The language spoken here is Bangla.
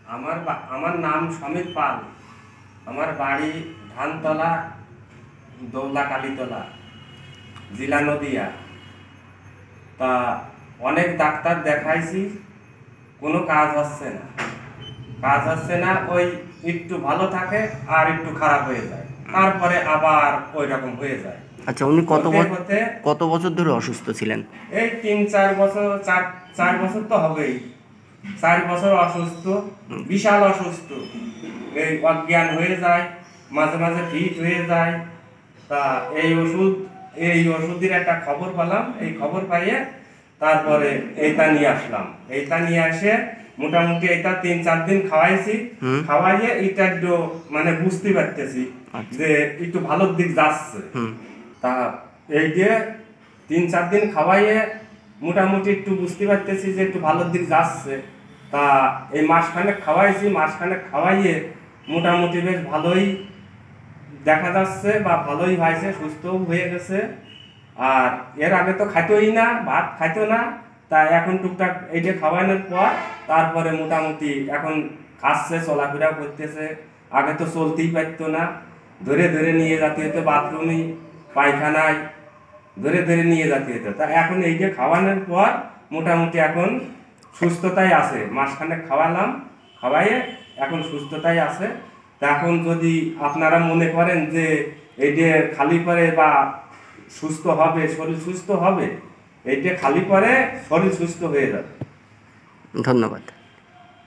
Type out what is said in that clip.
আমার নাম সমীর পাল। আমার বাড়ি ধানতলা, দৌলা কালীতলা, জেলা নদিয়া। তা অনেক ডাক্তার দেখাইছি, কোনো কাজ হচ্ছে না। ওই একটু ভালো থাকে আর একটু খারাপ হয়ে যায়, তারপরে আবার ওই রকম হয়ে যায়। আচ্ছা, উনি কত বছর ধরে অসুস্থ ছিলেন? এই 3-4 বছর, 4 বছর তো হবেই। 4 বছর অসুস্থ, বিশাল অসুস্থ। এই অজ্ঞান হয়ে যায়, মাঝে মাঝে ফিট হয়ে যায়। তা এই ওষুধের একটা খবর পেলাম, এই খবর পাইয়ে তারপরে এইটা নিয়ে আসলাম। এইটা নিয়ে আসে মোটামুটি এটা 3-4 দিন খাওয়াইছি। খাওয়াইয়ে এটা একটু মানে বুঝতে পারতেছি যে একটু ভালোর দিক যাচ্ছে। তা এই যে 3-4 দিন খাওয়াইয়ে মোটামুটি একটু বুঝতে পারতেছি যে একটু ভালোর দিক যাচ্ছে। তা এই মাসখানেক খাওয়াইয়ে মোটামুটি বেশ ভালোই দেখা যাচ্ছে বা ভালোই হয়েছে, সুস্থও হয়ে গেছে। আর এর আগে তো খাইতোই না, ভাত খাইতো না। তা এখন টুকটাক এই যে খাওয়ানোর পর তারপরে মোটামুটি এখন খাচ্ছে, চলাফেরাও করতেছে। আগে তো চলতেই পারতো না, ধরে ধরে নিয়ে যেতে হতো বাথরুমে, পায়খানায় ধরে ধরে নিয়ে যেতে হতো। তা এখন এই যে খাওয়ানোর পর মোটামুটি এখন সুস্থতাই আছে। মাসখানেক খাওয়াইয়ে এখন সুস্থতাই আছে। তা এখন যদি আপনারা মনে করেন যে এই যে খালি পরে বা সুস্থ হবে, শরীর সুস্থ হবে, এইটা খালি পরে শরীর সুস্থ হয়ে যাবে। ধন্যবাদ।